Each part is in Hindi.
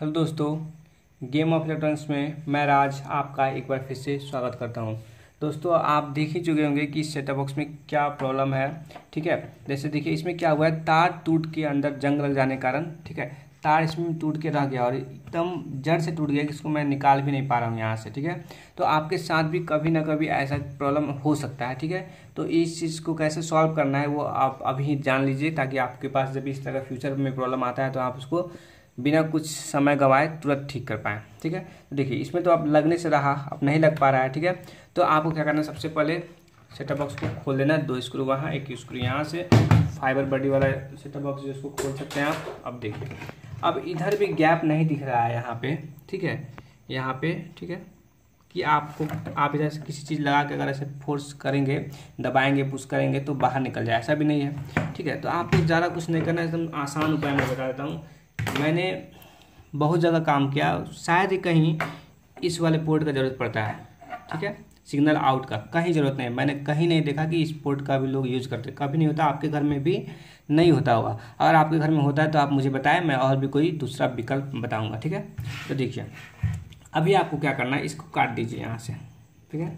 हेलो दोस्तों, गेम ऑफ इलेक्ट्रॉनिक्स में मैं राज आपका एक बार फिर से स्वागत करता हूं। दोस्तों, आप देख ही चुके होंगे कि इस सेटअप बॉक्स में क्या प्रॉब्लम है। ठीक है, जैसे देखिए इसमें क्या हुआ है, तार टूट के अंदर जंग लग जाने के कारण ठीक है तार इसमें टूट के रह गया और एकदम जड़ से टूट गया कि इसको मैं निकाल भी नहीं पा रहा हूँ यहाँ से। ठीक है, तो आपके साथ भी कभी ना कभी ऐसा प्रॉब्लम हो सकता है। ठीक है, तो इस चीज़ को कैसे सॉल्व करना है वो आप अभी जान लीजिए, ताकि आपके पास जब इस तरह फ्यूचर में प्रॉब्लम आता है तो आप उसको बिना कुछ समय गंवाए तुरंत ठीक कर पाएँ। ठीक है, तो देखिए इसमें तो अब लगने से रहा, अब नहीं लग पा रहा है। ठीक है, तो आपको क्या करना है, सबसे पहले सेटअप बॉक्स को खोल देना है। 2 स्क्रू वहाँ, 1 स्क्रू यहाँ से, फाइबर बॉडी वाला सेटअप बॉक्स जिसको खोल सकते हैं आप। अब देखिए, अब इधर भी गैप नहीं दिख रहा है यहाँ पे। ठीक है, यहाँ पे ठीक है कि आप इधर से किसी चीज़ लगा के अगर ऐसे फोर्स करेंगे, दबाएंगे, पुश करेंगे तो बाहर निकल जाए, ऐसा भी नहीं है। ठीक है, तो आपको ज़्यादा कुछ नहीं करना है, एकदम आसान उपाय मैं बता देता हूँ। मैंने बहुत जगह काम किया, शायद ही कहीं इस वाले पोर्ट का ज़रूरत पड़ता है। ठीक है, सिग्नल आउट का कहीं ज़रूरत नहीं है, मैंने कहीं नहीं देखा कि इस पोर्ट का भी लोग यूज़ करते, कभी नहीं होता, आपके घर में भी नहीं होता होगा। अगर आपके घर में होता है तो आप मुझे बताएं, मैं और भी कोई दूसरा विकल्प बताऊंगा। ठीक है, तो देखिए अभी आपको क्या करना है, इसको काट दीजिए यहाँ से। ठीक है,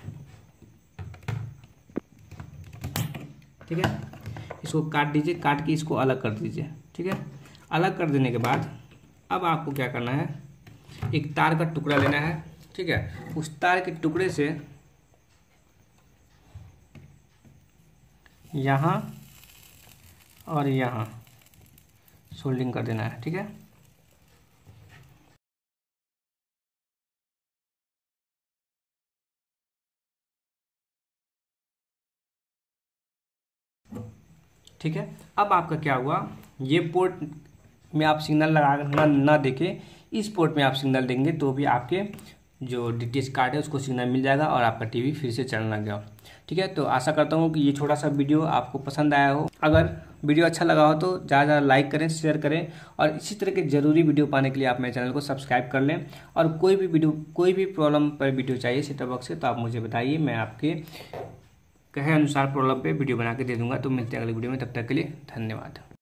ठीक है, इसको काट दीजिए, काट के इसको अलग कर दीजिए। ठीक है, अलग कर देने के बाद अब आपको क्या करना है, एक तार का टुकड़ा लेना है। ठीक है, उस तार के टुकड़े से यहाँ और यहाँ सोल्डिंग कर देना है। ठीक है, ठीक है, अब आपका क्या हुआ, ये पोर्ट में आप सिग्नल लगा ना देके इस पोर्ट में आप सिग्नल देंगे तो भी आपके जो डीटीएच कार्ड है उसको सिग्नल मिल जाएगा और आपका टीवी फिर से चलने लग गया। ठीक है, तो आशा करता हूँ कि ये छोटा सा वीडियो आपको पसंद आया हो। अगर वीडियो अच्छा लगा हो तो ज़्यादा लाइक करें, शेयर करें, और इसी तरह के ज़रूरी वीडियो पाने के लिए आप मेरे चैनल को सब्सक्राइब कर लें। और कोई भी प्रॉब्लम पर वीडियो चाहिए सेटअप बॉक्स से तो आप मुझे बताइए, मैं आपके कहे अनुसार प्रॉब्लम पे वीडियो बना के दे दूँगा। तो मिलते हैं अगले वीडियो में, तब तक के लिए धन्यवाद।